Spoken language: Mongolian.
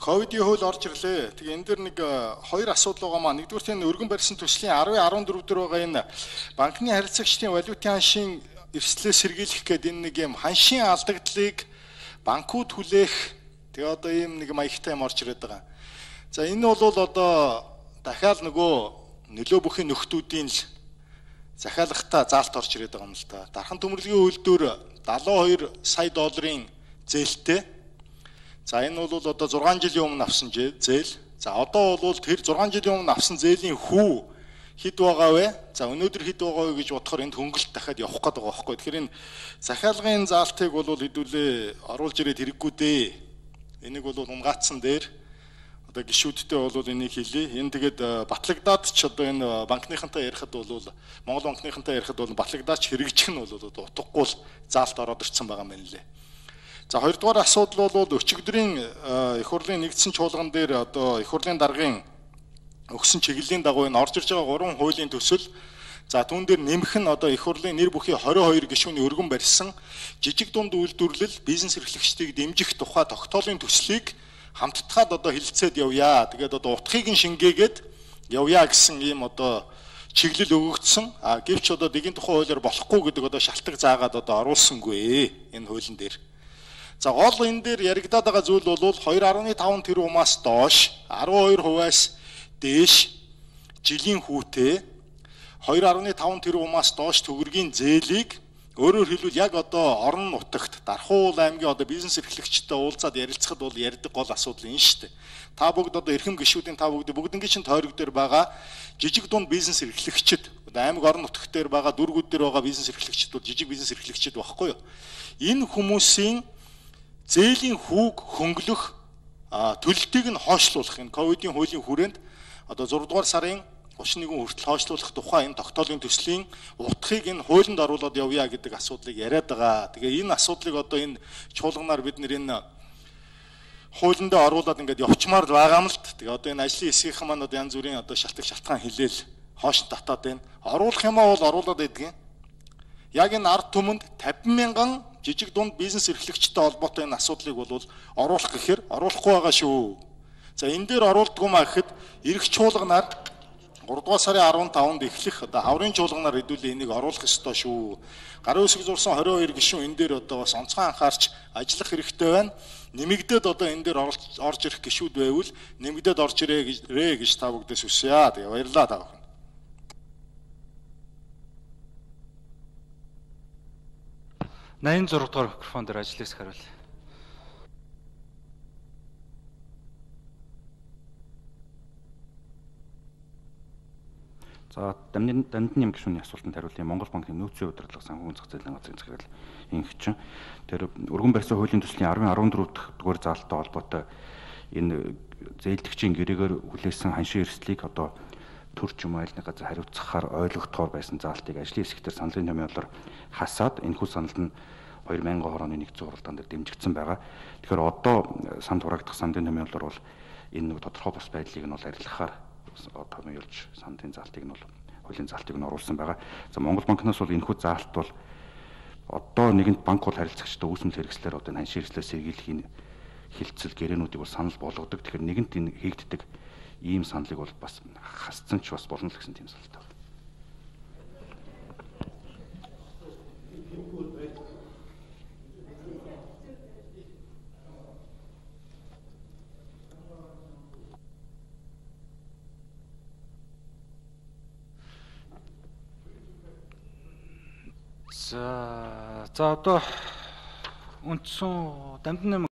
Ковидын хууль орж ирлээ. Тэгээ энэ дэр нэг хоёр асуудал байгаа маа. Нэгдүгээр нь өргөн барьсан төслийн 10-14 дээр байгаа энэ банкны харилцагчдын валютын ханшийн эрсдлээс сэргийлэх гэдэг энэ нэг юм ханшийн алдагдлыг банкуд хүлээх тэгээ одоо ийм нэг маягтай юм орж ирээд байгаа. За энэ бол одоо дахиад нөгөө нөлөө бүхий нөхдүүдийн л захиалгатаа заалт орж ирээд байгаа юм л да. Дархан төмөрлөгийн үйлдвэр 72 сая долларын зээлтэй. За энэ бол одоо 6 жилийн өмнө авсан зээл. За одоо бол тэр 6 жилийн өмнө авсан зээлийн хүү хэд байгаа вэ? За өнөөдөр хэд байгаа вэ гэж бодохоор энд хөнгөлт дахиад явах гээд байгаа байхгүй. Тэгэхээр энэ захиалгын заалтыг бол хэдүүлээ оруулж ирээд хэрэггүй дээ. Энийг бол унгаацсан дээр одоо гишүүдтэй бол энийг хэлье. Энэ тэгээд батлагдаад ч одоо энэ банкныхантай ярихад бол Монгол банкныхантай ярихад бол батлагдаад ч хэрэгжих нь бол утгагүй л заалт ороод ирсэн байгаа юм лээ. За хоёрдугаар асуудал бол өчигдрийн их хурлын нэгдсэн чуулган дээр одоо их хурлын даргын өгсөн чиглэлийн дагуу энэ орж ирж байгаа 3 хуулийн төсөл за түүн дээр нэмэх нь одоо их хурлын нэр бүхий 22 гишүүний өргөн барьсан жижиг дунд үйлдвэрлэл бизнес эрхлэгчдийг дэмжих тухай тогтоолын төслийг хамтдаад одоо хэлэлцээд явъя. Тэгээд одоо утгыг нь шингээгээд явъя гэсэн ийм одоо чиглэл өгөгдсөн. Гэвч одоо дэгийн тухай хуулиар болохгүй гэдэг одоо шалтгаан заагаад одоо оруулсангүй энэ хуулийн дээр. За гол энэ дээр яригадаад байгаа зүйл бол 2.5 тэрбумаас доош 12%-аас дээш жилийн хүүтэй 2.5 тэрбумаас доош төгрөгийн зээлийг өөрөөр хэлбэл яг одоо орон нутагт Дархуул аймгийн одоо бизнес эрхлэгчтэй уулзаад ярилцахад бол ярьдаг гол асуудал энэ шүү дээ. Та бүгд одоо эрхэм гишүүдийн та бүгднгийн чинь тойрог дээр байгаа жижиг дунд бизнес эрхлэгчид аймаг орон нутагт дээр байгаа дүүргүүд дээр байгаа бизнес эрхлэгчид бол жижиг бизнес эрхлэгчид багхгүй юу? Энэ хүмүүсийн зээлийн хүүг хөнгөлөх төлөлтийг нь хойшлуулах энэ ковидын хуулийн хүрээнд одоо 6 дугаар сарын 31-нд хүртэл хойшлуулах тухай энэ тогтоолын төслийн утгыг энэ хуулинд оруулаад явъя гэдэг асуудлыг яриад байгаа. Тэгээ энэ асуудлыг одоо энэ чуулганаар бид нэр энэ хуулиндаа оруулаад ингээд явчмаар байгаа юм л т. Тэгээ одоо энэ ажлын хэсгийнхэн маань одоо янз бүрийн одоо шалтгаан хэлээл хоош татаад байна. Оруулах юмаа бол оруулаад байдгийн. Яг энэ ард түмэнд 50 мянган жижиг дунд бизнес эрхлэгчтэй холбоотой энэ асуудлыг бол оруулах гэхээр оруулахгүй байгаа шүү. За энэ дээр оруулдгүй маа гэхэд эрх чуулганаар 3 дугаар сарын 15-нд эхлэх одоо хаврын чуулганаар хэдүүлээ энийг оруулах ёстой шүү. Гарын үсэг зурсан 22 гишүүн энэ дээр одоо бас онцгой анхаарч ажиллах хэрэгтэй байна. Нэмэгдээд одоо энэ дээр орж ирэх гишүүд байвал нэмэгдээд орж ирээ гэж та бүгдээс хүсье. Тэгээ баярлалаа та бүхэн. 86 дугаар микрофон дээр ажлаас харуул. За дамжин нэм гишүүний асуултанд хариулъя. Монгол банкны нөөцийн удирдлага санхүүгийн зах зээлийн газрын захирал инхчин. Тэр өргөн барьсан хуулийн төслийн 10-14 дугаар заалттай холбоотой энэ зээлдэгчийн гэрээгээр хүлээсэн ханшийн эрсдлийг одоо төрч юм аль нэг газар хариуцахаар ойлгогдохоор байсан заалтыг ажлын хэсгээр саналын томьёолоор хасаад энэхүү саналд нь 2000 оны 1 зуралдаан дээр дэмжигдсэн байгаа. Тэгэхээр одоо санд хураагдах саналын томьёолоор бол энэ нэг тодорхой бус байдлыг нь бол арилгахаар томьёолж саналын заалтыг нь бол хуулийн заалтыг нь оруулсан байгаа. За Монгол банкнаас бол энэхүү заалт бол одоо нэгэнт банк бол харилцагчтай үүсмэл хэрэгслээр одоо ханшийн эрсдлээс сэргийлэхийн хилцэл гэрээнүүдийг бол санал болгодог. Тэгэхээр нэгэнт энэ хийгддэг ийм саналыг бол бас хасцсан ч бас болно л гэсэн тийм саналтай байна. За одоо үндсэн дамжин